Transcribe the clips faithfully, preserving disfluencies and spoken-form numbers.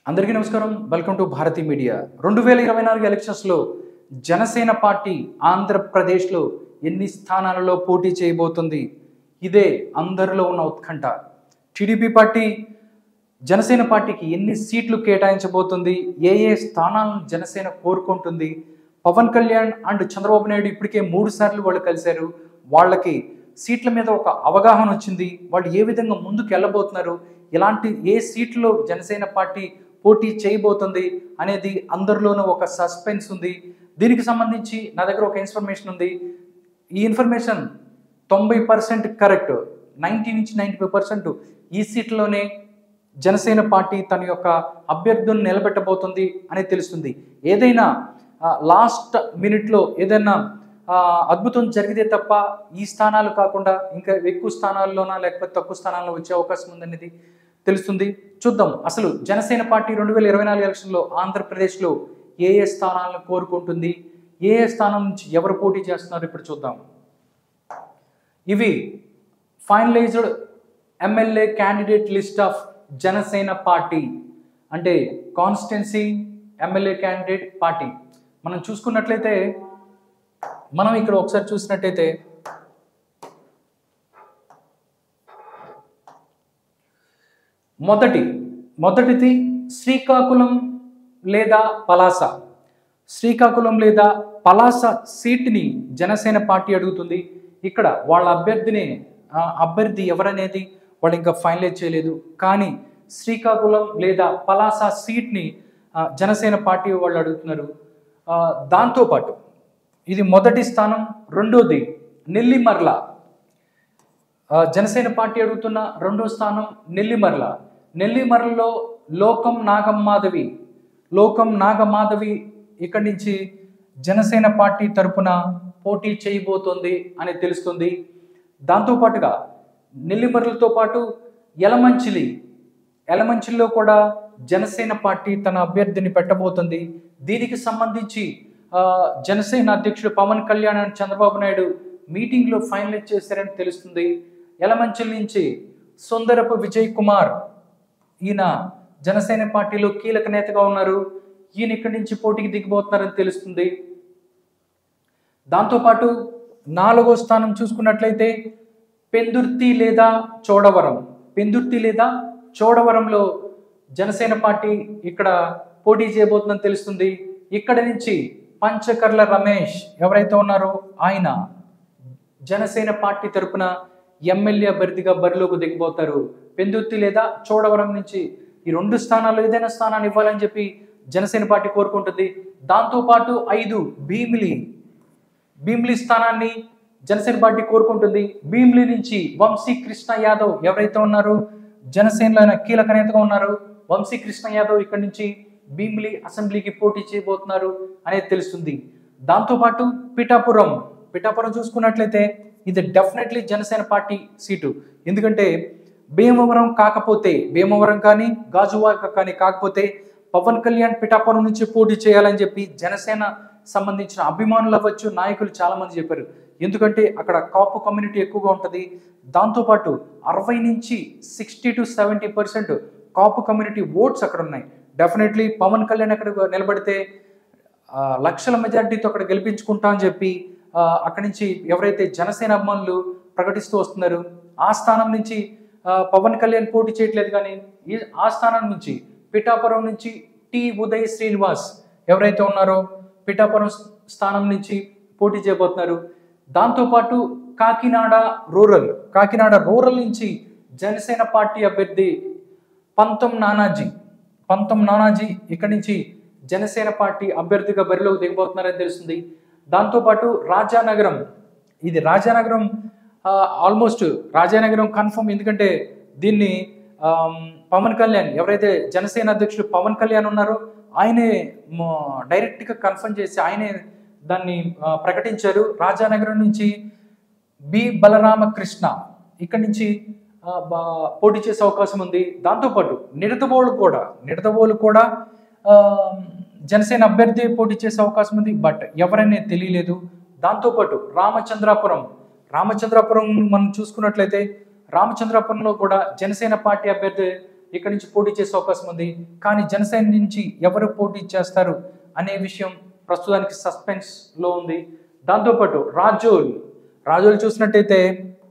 అందరికీ నమస్కారం. Welcome to Bharati media. రెండు వేల ఇరవై నాలుగు ఎలక్షన్స్లో జనసేన పార్టీ ఆంధ్రప్రదేశ్లో ఎన్ని స్థానాలలో పోటీ చేయబోతుంది? ఇదే అందరిలో ఉన్న ఉత్కంఠ. టీడీపీ పార్టీ జనసేన పార్టీకి ఎన్ని సీట్లు కేటాయించబోతుంది? ఏ ఏ స్థానాలను జనసేన కోరుకుంటుంది? పవన్ కళ్యాణ్ అండ్ చంద్రబాబు నాయుడు ఇప్పటికే మూడు సార్లు వాళ్ళు కలిశారు. వాళ్ళకి సీట్ల మీద ఒక అవగాహన వచ్చింది. వాళ్ళు ఏ విధంగా ముందుకు వెళ్ళబోతున్నారు, ఇలాంటి ఏ సీట్లో జనసేన పార్టీ పోటీ చేయబోతుంది అనేది అందరిలోనూ ఒక సస్పెన్స్ ఉంది. దీనికి సంబంధించి నా దగ్గర ఒక ఇన్ఫర్మేషన్ ఉంది. ఈ ఇన్ఫర్మేషన్ తొంభై పర్సెంట్ కరెక్ట్. నైంటీ నుంచి నైంటీ ఫైవ్ పర్సెంట్ ఈ సీట్లోనే జనసేన పార్టీ తన యొక్క అభ్యర్థులను నిలబెట్టబోతుంది అనేది తెలుస్తుంది. ఏదైనా లాస్ట్ మినిట్లో ఏదైనా అద్భుతం జరిగితే తప్ప ఈ స్థానాలు కాకుండా ఇంకా ఎక్కువ స్థానాల్లోనా లేకపోతే తక్కువ స్థానాల్లో వచ్చే అవకాశం ఉందనేది తెలుస్తుంది. చూద్దాం అసలు జనసేన పార్టీ రెండు వేల ఇరవై నాలుగు ఎలక్షన్లో ఆంధ్రప్రదేశ్లో ఏ ఏ స్థానాలను కోరుకుంటుంది, ఏ ఏ స్థానం నుంచి ఎవరు పోటీ చేస్తున్నారు ఇప్పుడు చూద్దాం. ఇవి finalized MLA candidate list of Janasena party, అంటే కాన్స్టిట్యున్సీ ఎమ్మెల్యే క్యాండిడేట్ పార్టీ. మనం చూసుకున్నట్లయితే మనం ఇక్కడ ఒకసారి చూసినట్టయితే మొదటి మొదటిది శ్రీకాకుళం లేదా పలాస. శ్రీకాకుళం లేదా పలాస సీట్ని జనసేన పార్టీ అడుగుతుంది. ఇక్కడ వాళ్ళ అభ్యర్థిని అభ్యర్థి ఎవరనేది వాళ్ళు ఇంకా ఫైనలైజ్ చేయలేదు. కానీ శ్రీకాకుళం లేదా పలాస సీట్ని జనసేన పార్టీ వాళ్ళు అడుగుతున్నారు. దాంతోపాటు ఇది మొదటి స్థానం. రెండోది నెల్లిమర్ల. జనసేన పార్టీ అడుగుతున్న రెండో స్థానం నెల్లిమర్ల. నెల్లిమర్లలో లోకం నాగమాధవి లోకం నాగమాధవి ఇక్కడి నుంచి జనసేన పార్టీ తరపున పోటీ చేయబోతోంది అని తెలుస్తుంది. దాంతోపాటుగా నెల్లిమర్లతో పాటు యలమంచిలి యలమంచిలిలో కూడా జనసేన పార్టీ తన అభ్యర్థిని పెట్టబోతుంది. దీనికి సంబంధించి జనసేన అధ్యక్షుడు పవన్ కళ్యాణ్ అండ్ చంద్రబాబు నాయుడు మీటింగ్లో ఫైనలైజ్ చేశారని తెలుస్తుంది. యలమంచిలి నుంచి సుందరపు విజయ్ కుమార్, ఈయన జనసేన పార్టీలో కీలక నేతగా ఉన్నారు. ఈయన ఇక్కడి నుంచి పోటీకి దిగిపోతున్నారని తెలుస్తుంది. దాంతోపాటు నాలుగో స్థానం చూసుకున్నట్లయితే పెందుర్తి లేదా చోడవరం. పెందుర్తి లేదా చోడవరంలో జనసేన పార్టీ ఇక్కడ పోటీ చేయబోతుందని తెలుస్తుంది. ఇక్కడ నుంచి పంచకర్ల రమేష్ ఎవరైతే ఉన్నారో ఆయన జనసేన పార్టీ తరపున ఎమ్మెల్యే అభ్యర్థిగా బరిలోకి దిగిపోతారు. పెందుర్తి లేదా చోడవరం నుంచి ఈ రెండు స్థానాల్లో ఏదైనా స్థానాన్ని ఇవ్వాలని చెప్పి జనసేన పార్టీ కోరుకుంటుంది. దాంతోపాటు ఐదు భీమిలి భీమిలి స్థానాన్ని జనసేన పార్టీ కోరుకుంటుంది. భీమిలి నుంచి వంశీ కృష్ణ యాదవ్ ఎవరైతే ఉన్నారో జనసేనలో ఆయన కీలక నేతగా ఉన్నారు. వంశీ కృష్ణ యాదవ్ ఇక్కడి నుంచి భీమిలి అసెంబ్లీకి పోటీ చేయబోతున్నారు అనేది తెలుస్తుంది. దాంతోపాటు పిఠాపురం పిఠాపురం చూసుకున్నట్లయితే ఇది డెఫినెట్లీ జనసేన పార్టీ సీటు. ఎందుకంటే భీమవరం కాకపోతే భీమవరం కానీ గాజువాక కానీ కాకపోతే పవన్ కళ్యాణ్ పిఠాపురం నుంచి పోటీ చేయాలని చెప్పి జనసేన సంబంధించిన అభిమానులు అవ్వచ్చు, నాయకులు చాలామంది చెప్పారు. ఎందుకంటే అక్కడ కాపు కమ్యూనిటీ ఎక్కువగా ఉంటుంది. దాంతోపాటు అరవై నుంచి sixty to seventy percent Kapu community votes అక్కడ ఉన్నాయి. డెఫినెట్లీ పవన్ కళ్యాణ్ అక్కడ నిలబడితే లక్షల మెజారిటీతో అక్కడ గెలిపించుకుంటా అని చెప్పి అక్కడి నుంచి ఎవరైతే జనసేన అభిమానులు ప్రకటిస్తూ వస్తున్నారు. ఆ స్థానం నుంచి పవన్ కళ్యాణ్ పోటీ చేయట్లేదు. కానీ ఈ ఆ స్థానం నుంచి పిఠాపురం నుంచి టి ఉదయ్ శ్రీనివాస్ ఎవరైతే ఉన్నారో పిఠాపురం స్థానం నుంచి పోటీ చేయబోతున్నారు. దాంతోపాటు కాకినాడ రూరల్ కాకినాడ రూరల్ నుంచి జనసేన పార్టీ అభ్యర్థి పంతం నానాజీ పంతం నానాజీ ఇక్కడి నుంచి జనసేన పార్టీ అభ్యర్థిగా బరిలోకి దిగబోతున్నారని తెలుస్తుంది. దాంతోపాటు రాజానగరం ఇది రాజానగరం ఆల్మోస్ట్ రాజానగరం కన్ఫర్మ్. ఎందుకంటే దీన్ని పవన్ కళ్యాణ్ ఎవరైతే జనసేన అధ్యక్షుడు పవన్ కళ్యాణ్ ఉన్నారో ఆయనే డైరెక్ట్గా కన్ఫర్మ్ చేసి ఆయనే దాన్ని ప్రకటించారు. రాజానగరం నుంచి బి బలరామకృష్ణ ఇక్కడి నుంచి పోటీ చేసే అవకాశం ఉంది. దాంతోపాటు నిడదవోలు కూడా నిడదవోలు కూడా జనసేన అభ్యర్థి పోటీ చేసే అవకాశం ఉంది. బట్ ఎవరనే తెలియలేదు. దాంతోపాటు రామచంద్రాపురం రామచంద్రాపురం మనం చూసుకున్నట్లయితే రామచంద్రాపురంలో కూడా జనసేన పార్టీ అభ్యర్థి ఇక్కడ నుంచి పోటీ చేసే అవకాశం ఉంది. కానీ జనసేన నుంచి ఎవరు పోటీ చేస్తారు అనే విషయం ప్రస్తుతానికి సస్పెన్స్లో ఉంది. దాంతోపాటు రాజోల్ రాజోల్ చూసినట్టయితే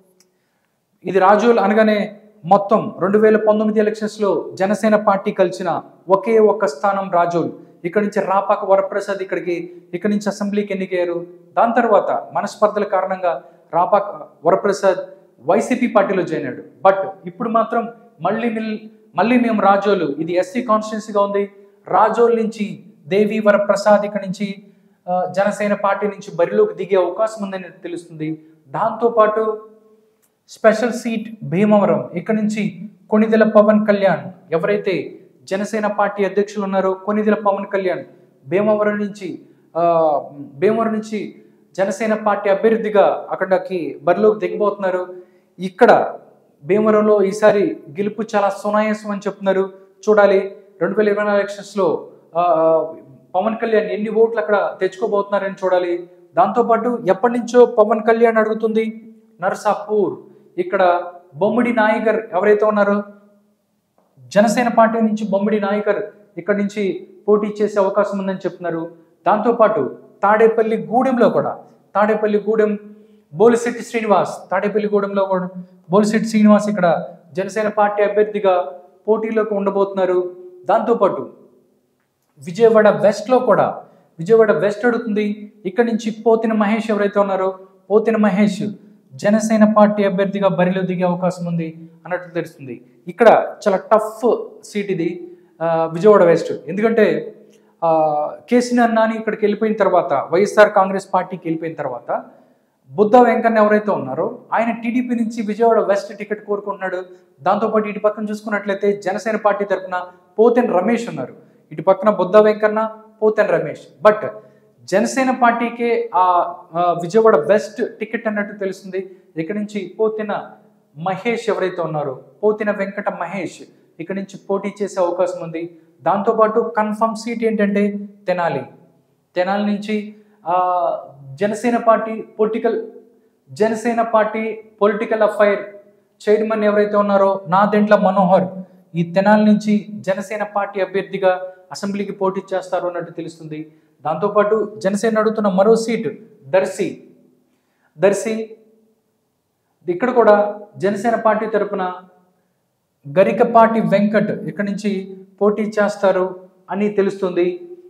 ఇది రాజోల్ అనగానే మొత్తం రెండు వేల పంతొమ్మిది ఎలక్షన్స్లో జనసేన పార్టీ కలిసిన ఒకే ఒక్క స్థానం రాజోల్. ఇక్కడ నుంచి రాపాక వరప్రసాద్ ఇక్కడికి ఇక్కడి నుంచి అసెంబ్లీకి ఎన్నికయ్యారు. దాని తర్వాత మనస్పర్ధల కారణంగా రాపాక వరప్రసాద్ వైసీపీ పార్టీలో జాయిన్ అయ్యాడు. బట్ ఇప్పుడు మాత్రం మళ్ళీ మళ్ళీ మేము రాజోలు, ఇది ఎస్సీ కాన్స్టిట్యున్సీగా ఉంది, రాజోల్ నుంచి దేవి వరప్రసాద్ ఇక్కడ నుంచి జనసేన పార్టీ నుంచి బరిలోకి దిగే అవకాశం ఉందని తెలుస్తుంది. దాంతోపాటు స్పెషల్ సీట్ భీమవరం, ఇక్కడ నుంచి కొణిదెల పవన్ కళ్యాణ్ ఎవరైతే జనసేన పార్టీ అధ్యక్షులు ఉన్నారో కొణిదెల పవన్ కళ్యాణ్ భీమవరం నుంచి భీమవరం నుంచి జనసేన పార్టీ అభ్యర్థిగా అక్కడికి బరిలోకి దిగబోతున్నారు. ఇక్కడ భీమవరంలో ఈసారి గెలుపు చాలా సునాయాసం అని చెప్తున్నారు. చూడాలి రెండు వేల ఇరవై నాలుగు ఎలక్షన్స్లో పవన్ కళ్యాణ్ ఎన్ని ఓట్లు అక్కడ తెచ్చుకోబోతున్నారని చూడాలి. దాంతోపాటు ఎప్పటి నుంచో పవన్ కళ్యాణ్ అడుగుతుంది నర్సాపూర్, ఇక్కడ బొమ్మిడి నాయకర్ ఎవరైతే ఉన్నారో జనసేన పార్టీ నుంచి బొమ్మిడి నాయకర్ ఇక్కడ నుంచి పోటీ చేసే అవకాశం ఉందని చెప్తున్నారు. దాంతోపాటు తాడేపల్లి గూడెంలో కూడా తాడేపల్లి గూడెం బోలిశెట్టి శ్రీనివాస్ తాడేపల్లి గూడెంలో కూడా బోలిశెట్టి శ్రీనివాస్ ఇక్కడ జనసేన పార్టీ అభ్యర్థిగా పోటీలోకి ఉండబోతున్నారు. దాంతోపాటు విజయవాడ వెస్ట్లో కూడా విజయవాడ వెస్ట్ అడుగుతుంది. ఇక్కడ నుంచి పోతిన మహేష్ ఎవరైతే ఉన్నారో పోతిన మహేష్ జనసేన పార్టీ అభ్యర్థిగా బరిలో దిగే అవకాశం ఉంది అన్నట్టు తెలుస్తుంది. ఇక్కడ చాలా టఫ్ సీట్ ఇది విజయవాడ వెస్ట్. ఎందుకంటే కేసీఆర్ నాని ఇక్కడికి వెళ్ళిపోయిన తర్వాత వైఎస్ఆర్ కాంగ్రెస్ పార్టీకి వెళ్ళిపోయిన తర్వాత బుద్ధ వెంకన్న ఎవరైతే ఉన్నారో ఆయన టీడీపీ నుంచి విజయవాడ వెస్ట్ టికెట్ కోరుకుంటున్నాడు. దాంతోపాటు ఇటు పక్కన చూసుకున్నట్లయితే జనసేన పార్టీ తరఫున పోతెన్ రమేష్ ఉన్నారు. ఇటు పక్కన బుద్ధ వెంకన్న పోతెన్ రమేష్. బట్ జనసేన పార్టీకే ఆ విజయవాడ వెస్ట్ టికెట్ అన్నట్టు తెలుస్తుంది. ఇక్కడ నుంచి పోతిన మహేష్ ఎవరైతే ఉన్నారో పోతిన వెంకట మహేష్ ఇక్కడ నుంచి పోటీ చేసే అవకాశం ఉంది. దాంతోపాటు కన్ఫర్మ్ సీట్ ఏంటంటే తెనాలి తెనాలి నుంచి Janasena party political Janasena party political affair chairman ఎవరైతే ఉన్నారో నాదెండ్ల మనోహర్ ఈ తెనాలి నుంచి జనసేన పార్టీ అభ్యర్థిగా అసెంబ్లీకి పోటీ చేస్తారు అన్నట్టు తెలుస్తుంది. దాంతోపాటు జనసేన అడుగుతున్న మరో సీటు దర్శి దర్శి ఇక్కడ కూడా జనసేన పార్టీ తరఫున గరికపాటి వెంకట్ ఇక్కడ నుంచి పోటీ చేస్తారు అని తెలుస్తుంది.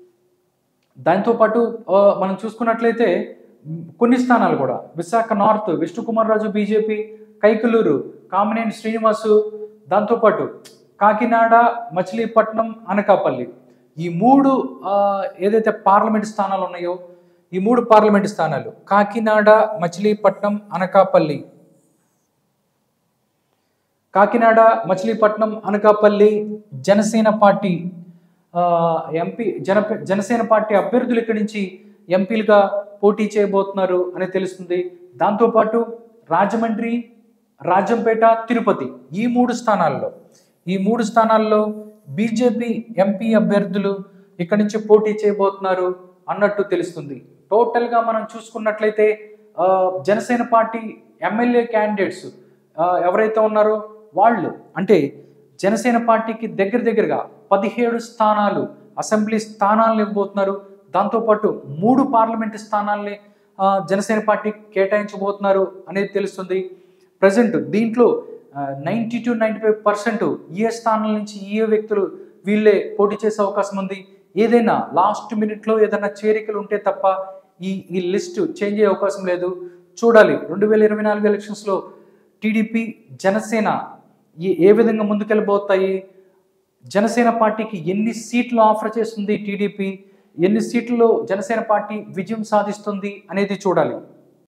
దాంతోపాటు మనం చూసుకున్నట్లయితే కొన్ని స్థానాలు కూడా విశాఖ నార్త్ విష్ణుకుమార్ రాజు బీజేపీ, కైకలూరు కామినేని శ్రీనివాసు, దాంతోపాటు కాకినాడ మచిలీపట్నం అనకాపల్లి ఈ మూడు ఏదైతే పార్లమెంట్ స్థానాలు ఉన్నాయో ఈ మూడు పార్లమెంట్ స్థానాలు కాకినాడ మచిలీపట్నం అనకాపల్లి కాకినాడ మచిలీపట్నం అనకాపల్లి జనసేన పార్టీ ఎంపీ జన జనసేన పార్టీ అభ్యర్థులు ఇక్కడి నుంచి ఎంపీలుగా పోటీ చేయబోతున్నారు అని తెలుస్తుంది. దాంతోపాటు రాజమండ్రి, రాజంపేట, తిరుపతి ఈ మూడు స్థానాల్లో ఈ మూడు స్థానాల్లో బీజేపీ ఎంపీ అభ్యర్థులు ఇక్కడి నుంచి పోటీ చేయబోతున్నారు అన్నట్టు తెలుస్తుంది. టోటల్గా మనం చూసుకున్నట్లయితే జనసేన పార్టీ ఎమ్మెల్యే క్యాండిడేట్స్ ఎవరైతే ఉన్నారో వాళ్ళు అంటే జనసేన పార్టీకి దగ్గర దగ్గరగా పదిహేడు స్థానాలు అసెంబ్లీ స్థానాలను ఇవ్వబోతున్నారు. దాంతోపాటు మూడు పార్లమెంటు స్థానాల్ని జనసేన పార్టీ కేటాయించబోతున్నారు అనేది తెలుస్తుంది. ప్రజెంట్ దీంట్లో ninety two ninety five percent ఏ స్థానాల నుంచి ఏ వ్యక్తులు వీళ్ళే పోటీ చేసే అవకాశం ఉంది. ఏదైనా లాస్ట్ మినిట్లో ఏదైనా చేరికలు ఉంటే తప్ప ఈ ఈ లిస్ట్ చేంజ్ అయ్యే అవకాశం లేదు. చూడాలి రెండు వేల ఇరవై నాలుగు ఎలక్షన్స్లో టీడీపీ జనసేన ఏ ఏ విధంగా ముందుకెళ్ళబోతాయి, జనసేన పార్టీకి ఎన్ని సీట్లు ఆఫర్ చేస్తుంది టీడీపీ, ఎన్ని సీట్లలో జనసేన పార్టీ విజయం సాధిస్తుంది అనేది చూడాలి.